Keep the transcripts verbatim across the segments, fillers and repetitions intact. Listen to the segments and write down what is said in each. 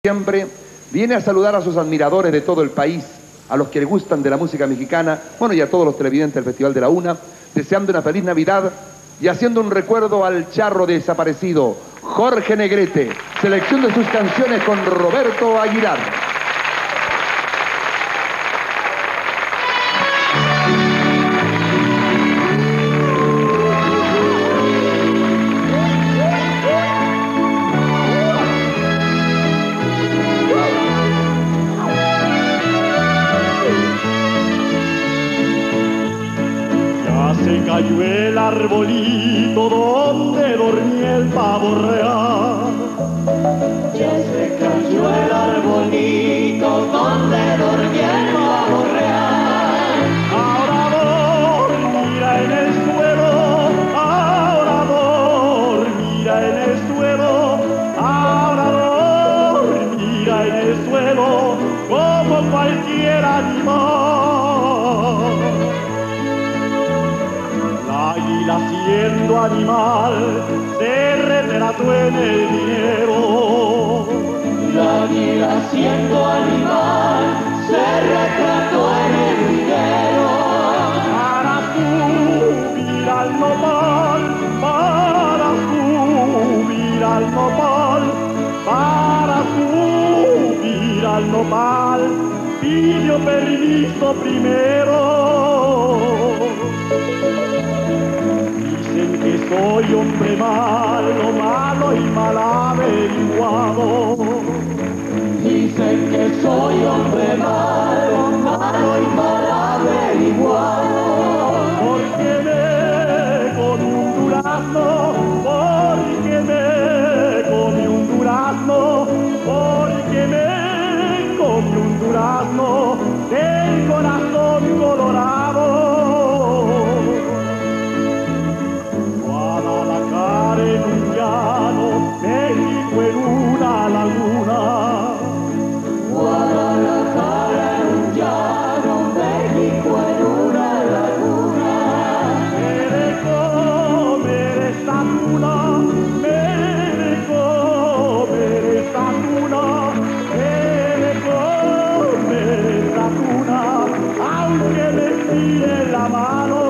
Siempre viene a saludar a sus admiradores de todo el país, a los que le gustan de la música mexicana, bueno, y a todos los televidentes del Festival de la Una, deseando una feliz Navidad y haciendo un recuerdo al charro desaparecido, Jorge Negrete, selección de sus canciones con Roberto Aguilar. Se cayó el arbolito donde dormía el pavo real. Ya se cayó el arbolito donde dormía el pavo real. Ahora dormirá en el suelo, ahora dormirá en el suelo, ahora dormirá en el suelo como cualquier animal. Águila siendo animal se retrató en el dinero. La águila siendo animal se retrató en el dinero. Para subir al nopal, para subir al nopal, para subir al nopal, pidió permiso primero. Dicen que soy hombre malo, malo y mal averiguado. Dicen que soy hombre malo, malo y mal averiguado. Porque me comí un durazno, porque me comí un durazno, porque me comí un durazno del corazón colorado. En un llano, México en una laguna. Guadalajara en un llano, México en una laguna. Me dejó ver esta cuna, me dejó ver esta cuna, me dejó ver esta cuna, aunque me pide la mano.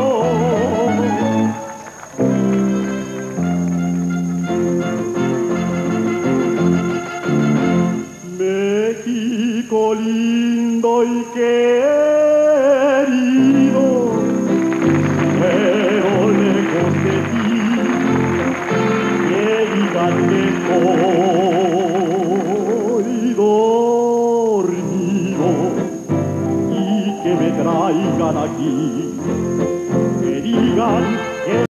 México lindo y querido, pero lejos de ti, que digan que estoy dormido y que me traigan aquí, que digan